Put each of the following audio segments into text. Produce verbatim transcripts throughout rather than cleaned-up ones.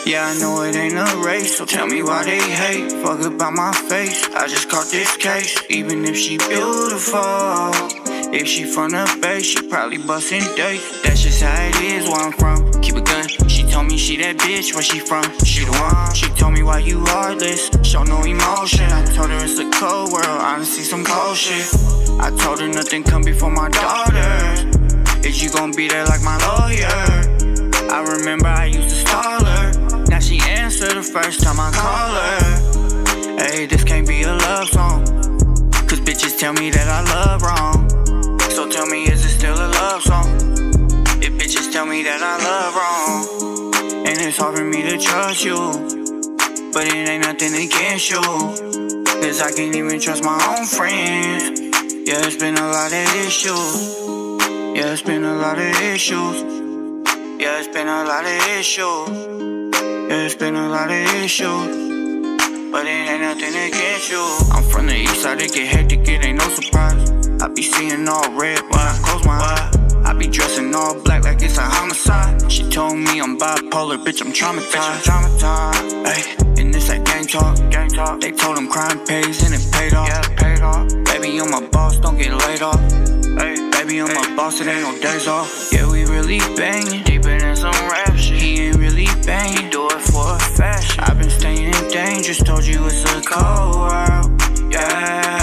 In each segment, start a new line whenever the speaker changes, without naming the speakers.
Yeah, I know it ain't a race, so tell me why they hate. Fuck about my face, I just caught this case. Even if she beautiful, if she from the Bay, she probably bustin' dates. That's just how it is where I'm from. Keep a gun, she told me she that bitch, where she from? She the one. She told me why you heartless, show no emotion. I told her it's a cold world, honestly some cold shit. I told her nothing come before my daughters. Is you gon' be there like my lawyer? I remember I used to stall her, now she answered the first time I call her. Hey, this can't be a love song, cause bitches tell me that I love wrong. So tell me, is it still a love song if bitches tell me that I love wrong? And it's hard for me to trust you, but it ain't nothing against you, cause I can't even trust my own friends. Yeah, it's been a lot of issues. Yeah, it's been a lot of issues. Yeah, it's been a lot of issues. Yeah, it's been a lot of issues, but it ain't nothing against you. I'm from the east side, it get hectic, it ain't no surprise. I be seeing all red when I close my eyes. I be dressing all black like it's a homicide. She told me I'm bipolar, bitch, I'm traumatized. Bitch, I'm traumatized. Ay, and this that gang talk, gang talk. They told them crime pays and it paid off. Yeah, it paid off. Baby, I'm a boss, don't get laid off. Ay, baby, I'm a boss, it ain't no days off. Yeah, we really banging, deeper than some rap shit. He ain't really banging, he do it for a fashion. I've been staying dangerous, told you it's a cold world. Yeah.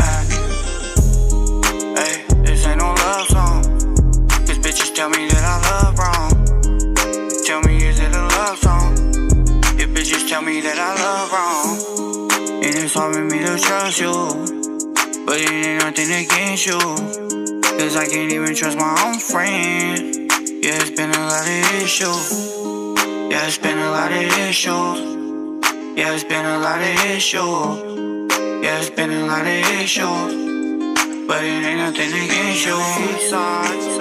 Hey, this ain't no love song, cause bitches tell me that I love wrong. Tell me, is it a love song if bitches tell me that I love wrong? And it's hard for me to trust you, but it ain't nothing against you, cause I can't even trust my own friends. Yeah, it's been a lot of issues. Yeah, it's been a lot of issues. Yeah, it's been a lot of issues. Yeah, it's been a lot of issues, but it ain't nothing against you.